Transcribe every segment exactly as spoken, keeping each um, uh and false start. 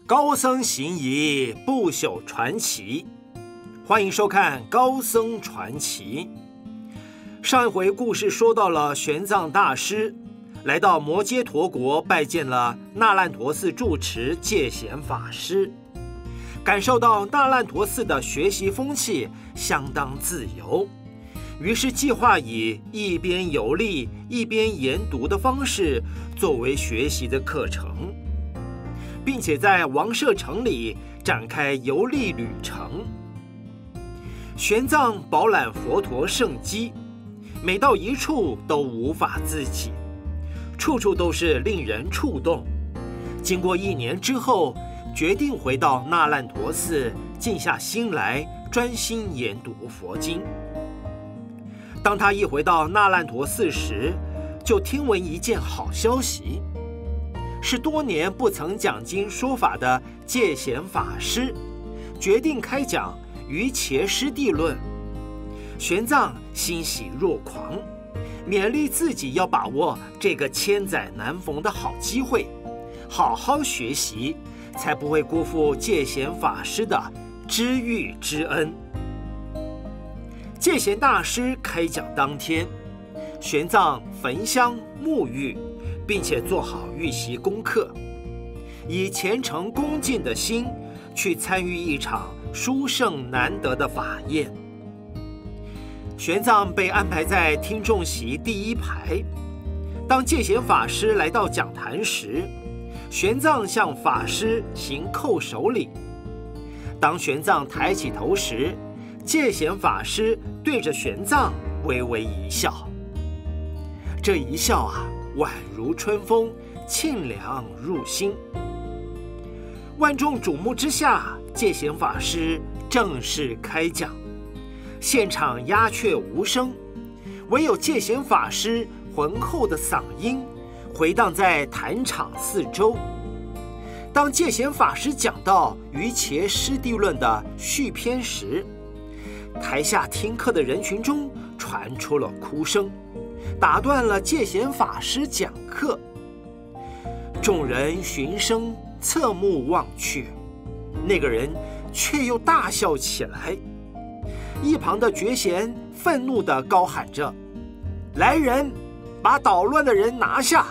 高僧行仪，不朽传奇。欢迎收看《高僧传奇》。上一回故事说到了玄奘大师来到摩揭陀国，拜见了那烂陀寺住持戒贤法师，感受到那烂陀寺的学习风气相当自由，于是计划以一边游历一边研读的方式作为学习的课程，并且在王舍城里展开游历旅程。玄奘饱览佛陀圣迹，每到一处都无法自己，处处都是令人触动。经过一年之后，决定回到那烂陀寺，静下心来专心研读佛经。当他一回到那烂陀寺时，就听闻一件好消息，是多年不曾讲经说法的戒贤法师决定开讲瑜伽师地论。玄奘欣喜若狂，勉励自己要把握这个千载难逢的好机会，好好学习，才不会辜负戒贤法师的知遇之恩。戒贤大师开讲当天，玄奘焚香沐浴，并且做好预习功课，以虔诚恭敬的心去参与一场殊胜难得的法宴。玄奘被安排在听众席第一排。当戒贤法师来到讲坛时，玄奘向法师行叩首礼。当玄奘抬起头时，戒贤法师对着玄奘微微一笑。这一笑啊，宛如春风，沁凉入心。万众瞩目之下，戒贤法师正式开讲。现场鸦雀无声，唯有戒贤法师浑厚的嗓音回荡在坛场四周。当戒贤法师讲到瑜伽师地论的续篇时，台下听课的人群中传出了哭声，打断了戒贤法师讲课。众人循声侧目望去，那个人却又大笑起来。一旁的觉贤愤怒地高喊着：“来人，把捣乱的人拿下！”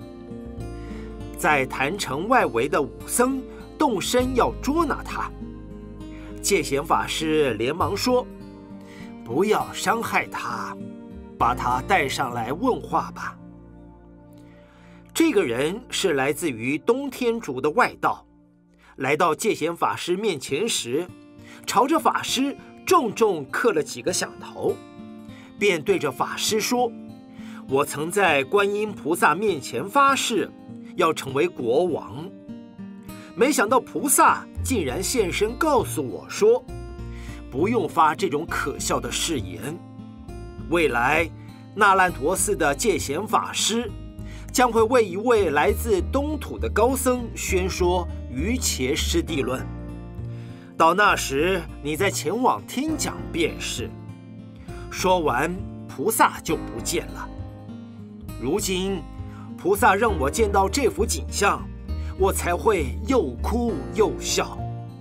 在坛城外围的武僧动身要捉拿他。戒贤法师连忙说：“不要伤害他，把他带上来问话吧。”这个人是来自于东天竺的外道，来到戒贤法师面前时，朝着法师重重磕了几个响头，便对着法师说：“我曾在观音菩萨面前发誓要成为国王，没想到菩萨竟然现身告诉我说，不用发这种可笑的誓言。未来那烂陀寺的戒贤法师将会为一位来自东土的高僧宣说瑜伽师地论，到那时你再前往听讲便是。”说完，菩萨就不见了。如今菩萨让我见到这幅景象，我才会又哭又笑。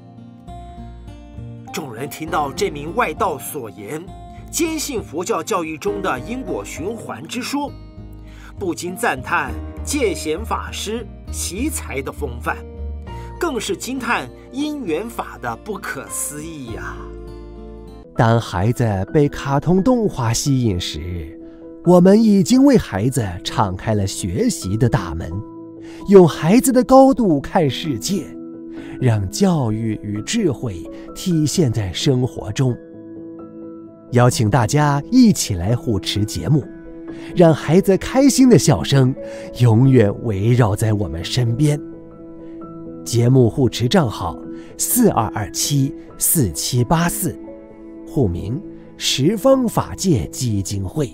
众人听到这名外道所言，坚信佛教教义中的因果循环之说，不禁赞叹戒贤法师习才的风范，更是惊叹因缘法的不可思议呀、啊！ 当孩子被卡通动画吸引时，我们已经为孩子敞开了学习的大门，用孩子的高度看世界，让教育与智慧体现在生活中。邀请大家一起来护持节目，让孩子开心的笑声永远围绕在我们身边。节目护持账号四二二七四七八四，户名十方法界基金会。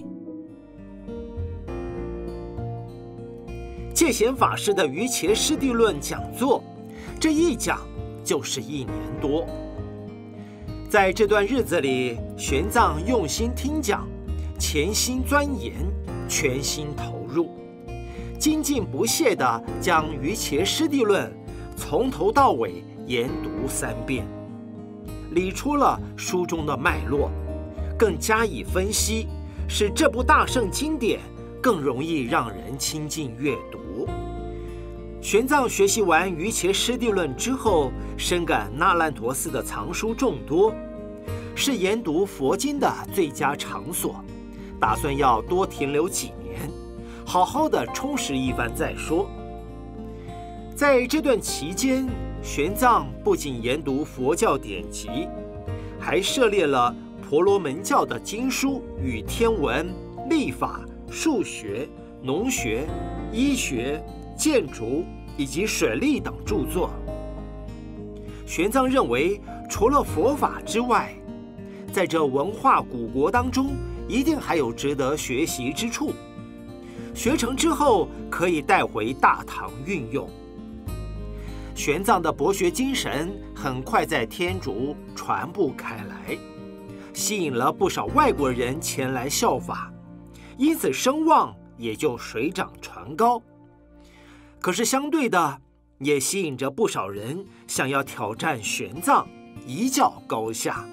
戒贤法师的瑜伽师地论讲座，这一讲就是一年多。在这段日子里，玄奘用心听讲，潜心钻研，全心投入，精进不懈地将瑜伽师地论从头到尾研读三遍，理出了书中的脉络，更加以分析，使这部大圣经典更容易让人亲近阅读。玄奘学习完瑜伽师地论之后，深感那烂陀寺的藏书众多，是研读佛经的最佳场所，打算要多停留几年，好好的充实一番再说。在这段期间，玄奘不仅研读佛教典籍，还涉猎了婆罗门教的经书与天文、历法、数学、农学、医学、建筑以及水利等著作。玄奘认为，除了佛法之外，在这文化古国当中，一定还有值得学习之处。学成之后，可以带回大唐运用。玄奘的博学精神很快在天竺传播开来，吸引了不少外国人前来效法，因此声望也就水涨船高。可是相对的，也吸引着不少人想要挑战玄奘，一较高下。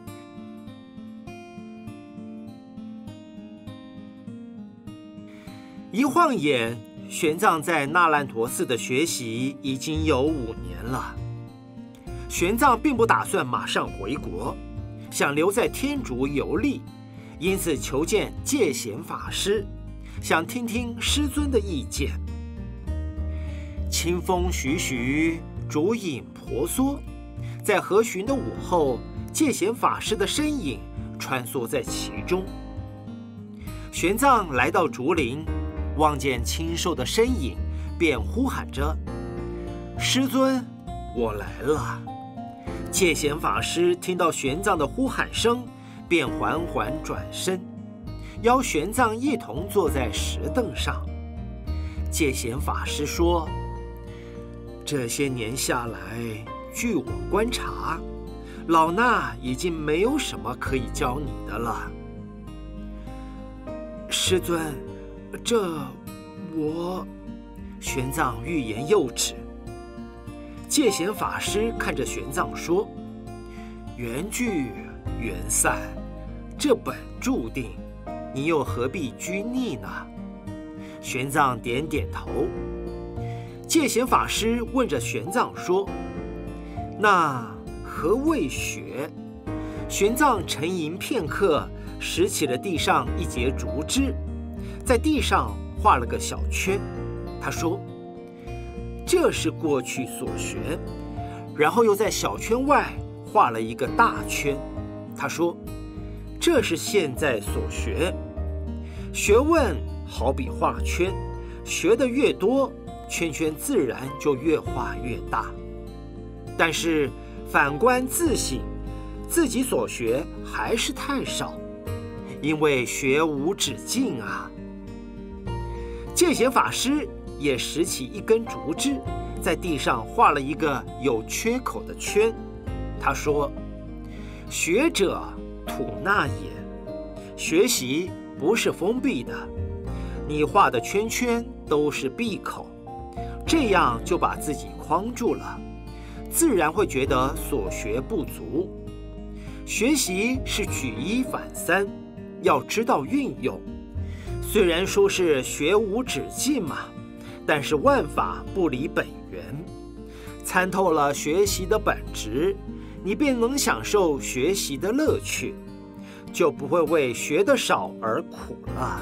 一晃眼，玄奘在那烂陀寺的学习已经有五年了。玄奘并不打算马上回国，想留在天竺游历，因此求见戒贤法师，想听听师尊的意见。清风徐徐，竹影婆娑，在和煦的午后，戒贤法师的身影穿梭在其中。玄奘来到竹林，望见清瘦的身影，便呼喊着：“师尊，我来了。”戒贤法师听到玄奘的呼喊声，便缓缓转身，邀玄奘一同坐在石凳上。戒贤法师说：“这些年下来，据我观察，老衲已经没有什么可以教你的了。”师尊，这我……玄奘欲言又止。戒贤法师看着玄奘说：“缘聚缘散，这本注定，你又何必拘泥呢？”玄奘点点头。戒贤法师问着玄奘说：“那何谓学？”玄奘沉吟片刻，拾起了地上一截竹枝，在地上画了个小圈。他说：“这是过去所学。”然后又在小圈外画了一个大圈。他说：“这是现在所学。”学问好比画圈，学得越多，圈圈自然就越画越大。但是反观自省，自己所学还是太少，因为学无止境啊。戒贤法师也拾起一根竹枝，在地上画了一个有缺口的圈。他说：“学者吐纳也，学习不是封闭的，你画的圈圈都是闭口，这样就把自己框住了，自然会觉得所学不足。学习是举一反三，要知道运用。虽然说是学无止境嘛，但是万法不离本源。参透了学习的本质，你便能享受学习的乐趣，就不会为学得少而苦了。”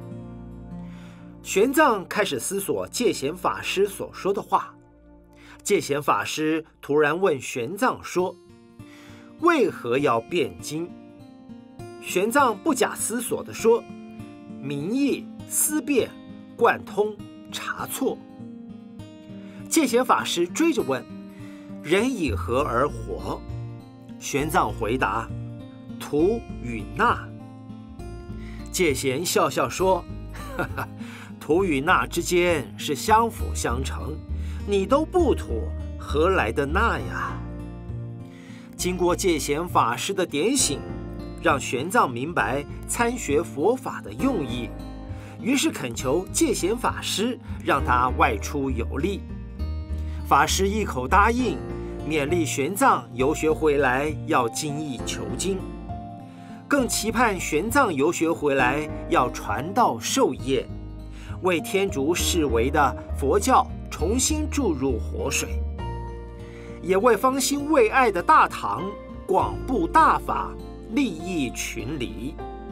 玄奘开始思索戒贤法师所说的话。戒贤法师突然问玄奘说：“为何要辩经？”玄奘不假思索地说：“明义、思辨、贯通、察错。”戒贤法师追着问：“人以何而活？”玄奘回答：“吐与纳。”戒贤笑笑说：“哈哈，吐与纳之间是相辅相成，你都不吐，何来的纳呀？”经过戒贤法师的点醒，让玄奘明白参学佛法的用意，于是恳求戒贤法师让他外出游历。 法师一口答应，勉励玄奘游学回来要精益求精，更期盼玄奘游学回来要传道授业，为天竺视为的佛教重新注入活水，也为方兴未艾的大唐广布大法，利益群黎。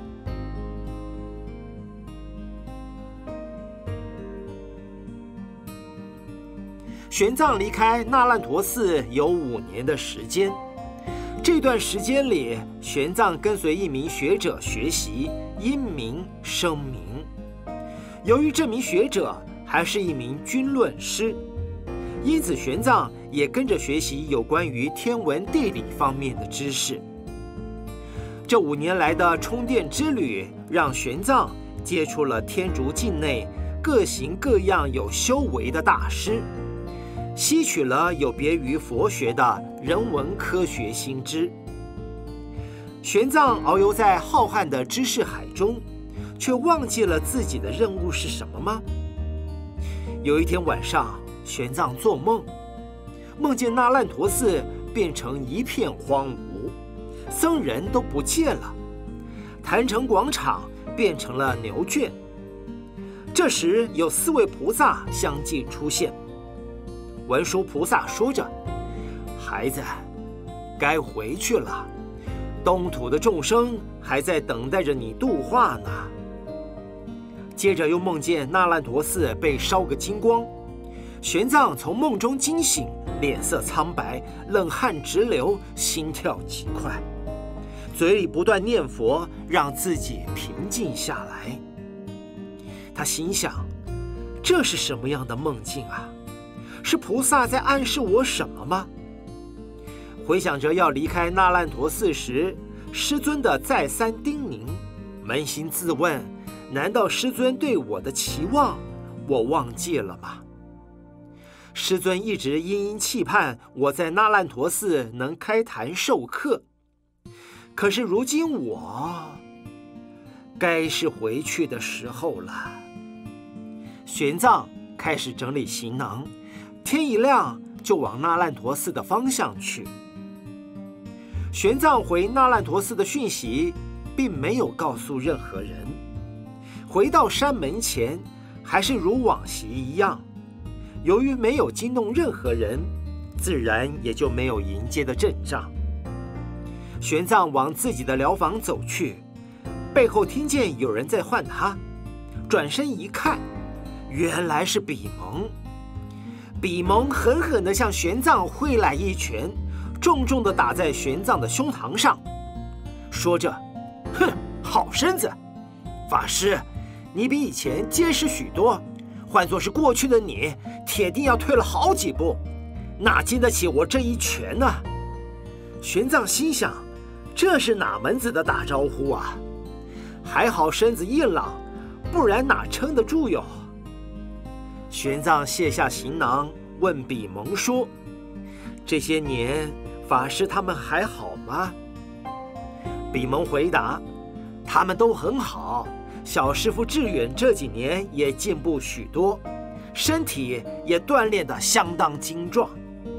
玄奘离开那烂陀寺有五年的时间，这段时间里，玄奘跟随一名学者学习，因名声名。由于这名学者还是一名军论师，因此玄奘也跟着学习有关于天文地理方面的知识。这五年来的充电之旅，让玄奘接触了天竺境内各行各样有修为的大师，吸取了有别于佛学的人文科学新知。玄奘遨游在浩瀚的知识海中，却忘记了自己的任务是什么吗？有一天晚上，玄奘做梦，梦见那烂陀寺变成一片荒芜，僧人都不见了，坛城广场变成了牛圈。这时有四位菩萨相继出现。文殊菩萨说着：“孩子，该回去了，东土的众生还在等待着你度化呢。”接着又梦见那烂陀寺被烧个精光，玄奘从梦中惊醒，脸色苍白，冷汗直流，心跳极快，嘴里不断念佛，让自己平静下来。他心想：这是什么样的梦境啊？是菩萨在暗示我什么吗？回想着要离开那烂陀寺时，师尊的再三叮咛，扪心自问：难道师尊对我的期望，我忘记了吗？师尊一直殷殷期盼我在那烂陀寺能开坛授课，可是如今我该是回去的时候了。玄奘开始整理行囊，天一亮就往那烂陀寺的方向去。玄奘回那烂陀寺的讯息并没有告诉任何人，回到山门前还是如往昔一样，由于没有惊动任何人，自然也就没有迎接的阵仗。玄奘往自己的寮房走去，背后听见有人在唤他，转身一看，原来是比蒙。比蒙狠狠地向玄奘挥来一拳，重重地打在玄奘的胸膛上，说着：“哼，好身子！法师，你比以前结实许多，换作是过去的你，铁定要退了好几步，哪经得起我这一拳呢？”玄奘心想，这是哪门子的打招呼啊？还好身子硬朗，不然哪撑得住哟。玄奘卸下行囊，问比蒙说：“这些年法师他们还好吗？”比蒙回答：“他们都很好，小师父志远这几年也进步许多，身体也锻炼得相当精壮。”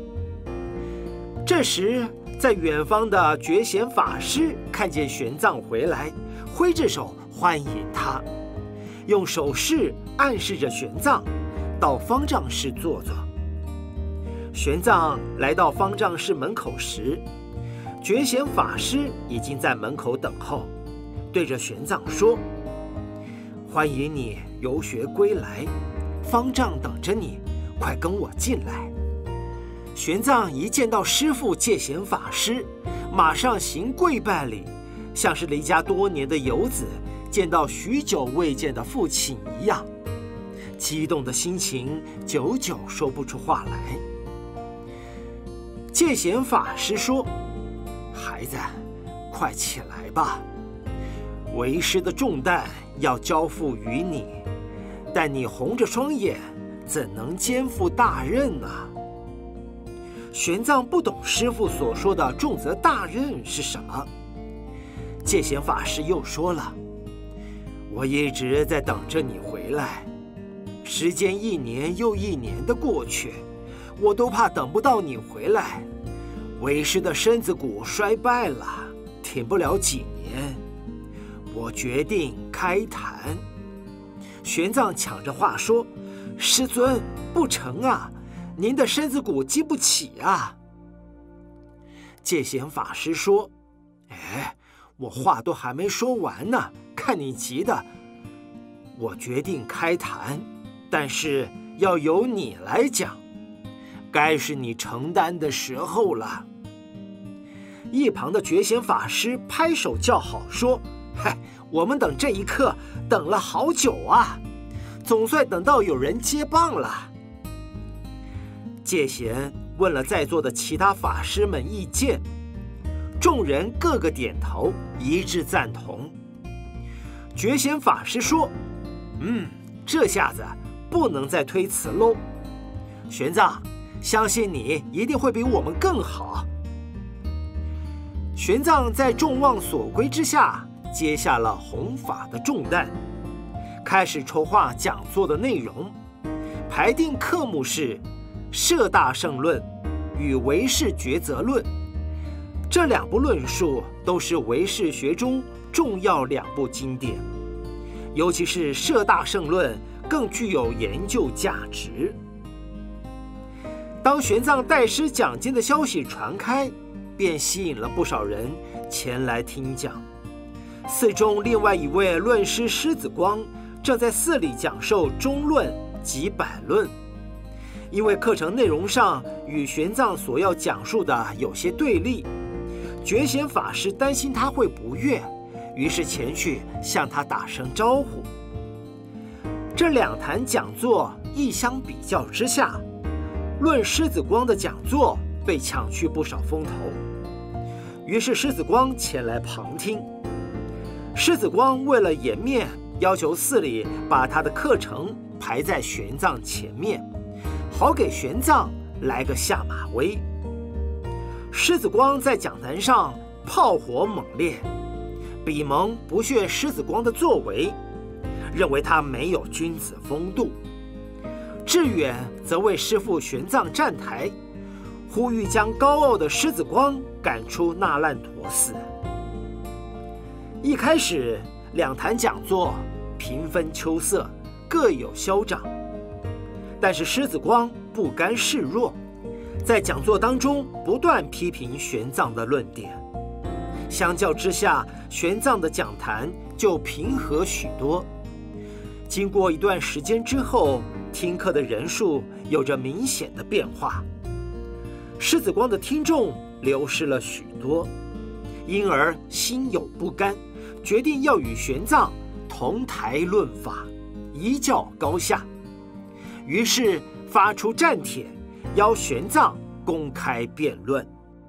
这时，在远方的觉贤法师看见玄奘回来，挥着手欢迎他，用手势暗示着玄奘到方丈室坐坐。玄奘来到方丈室门口时，觉贤法师已经在门口等候，对着玄奘说：“欢迎你游学归来，方丈等着你，快跟我进来。”玄奘一见到师父戒贤法师，马上行跪拜礼，像是离家多年的游子见到许久未见的父亲一样，激动的心情久久说不出话来。戒贤法师说：“孩子，快起来吧，为师的重担要交付于你，但你红着双眼，怎能肩负大任呢？”玄奘不懂师父所说的重责大任是什么。戒贤法师又说了：“我一直在等着你回来，时间一年又一年的过去， 我都怕等不到你回来。为师的身子骨衰败了，挺不了几年。我决定开坛。”玄奘抢着话说：“师尊，不成啊，您的身子骨经不起啊。”戒贤法师说：“哎，我话都还没说完呢，看你急的。我决定开坛，但是要由你来讲，该是你承担的时候了。”一旁的觉贤法师拍手叫好，说：“嗨，我们等这一刻等了好久啊，总算等到有人接棒了。”戒贤问了在座的其他法师们意见，众人个个点头，一致赞同。觉贤法师说：“嗯，这下子不能再推辞喽。玄奘，相信你一定会比我们更好。”玄奘在众望所归之下，接下了弘法的重担，开始筹划讲座的内容，排定科目是《摄大乘论》与《唯识抉择论》。这两部论述都是唯识学中重要两部经典，尤其是《摄大乘论》更具有研究价值。当玄奘代师讲经的消息传开，便吸引了不少人前来听讲。寺中另外一位论师狮子光正在寺里讲授中论及百论，因为课程内容上与玄奘所要讲述的有些对立，觉贤法师担心他会不悦，于是前去向他打声招呼。这两坛讲座一相比较之下，论狮子光的讲座被抢去不少风头，于是狮子光前来旁听。狮子光为了颜面，要求寺里把他的课程排在玄奘前面，好给玄奘来个下马威。狮子光在讲坛上炮火猛烈，比蒙不屑狮子光的作为，认为他没有君子风度。智远则为师父玄奘站台，呼吁将高傲的狮子光赶出那烂陀寺。一开始，两坛讲座平分秋色，各有消长。但是狮子光不甘示弱，在讲座当中不断批评玄奘的论点。相较之下，玄奘的讲坛就平和许多。经过一段时间之后，听课的人数有着明显的变化，狮子光的听众流失了许多，因而心有不甘，决定要与玄奘同台论法，一较高下。于是发出战帖，邀玄奘公开辩论。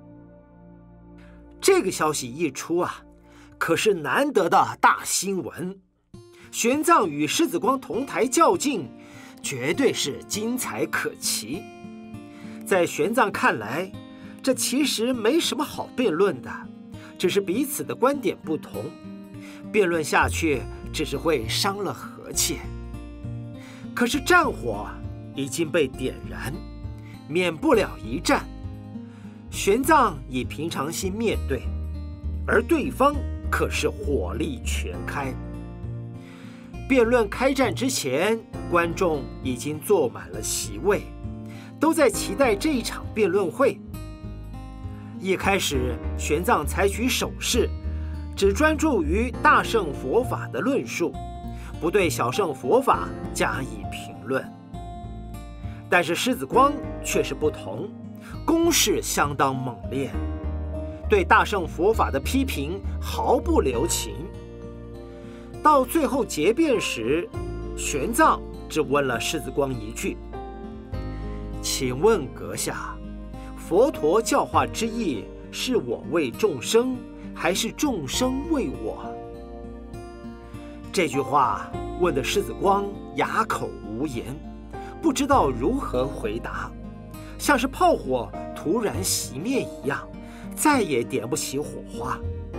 这个消息一出啊，可是难得的大新闻。玄奘与狮子光同台较劲，绝对是精彩可期。在玄奘看来，这其实没什么好辩论的，只是彼此的观点不同，辩论下去只是会伤了和气。可是战火已经被点燃，免不了一战。玄奘以平常心面对，而对方可是火力全开。辩论开战之前，观众已经坐满了席位，都在期待这一场辩论会。一开始，玄奘采取守势，只专注于大乘佛法的论述，不对小乘佛法加以评论。但是狮子光却是不同，攻势相当猛烈，对大乘佛法的批评毫不留情。到最后结辩时，玄奘只问了狮子光一句：“请问阁下，佛陀教化之意是我为众生，还是众生为我？”这句话问的狮子光哑口无言，不知道如何回答，像是炮火突然熄灭一样，再也点不起火花。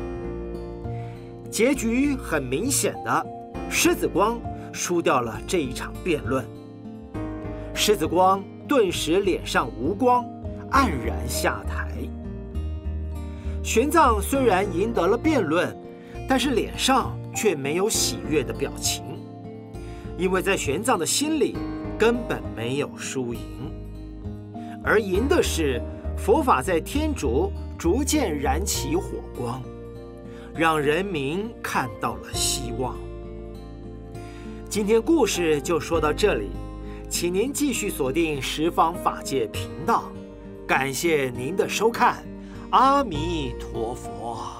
结局很明显的，狮子光输掉了这一场辩论。狮子光顿时脸上无光，黯然下台。玄奘虽然赢得了辩论，但是脸上却没有喜悦的表情，因为在玄奘的心里根本没有输赢，而赢的是佛法在天竺逐渐燃起火光，让人民看到了希望。今天故事就说到这里，请您继续锁定十方法界频道，感谢您的收看，阿弥陀佛。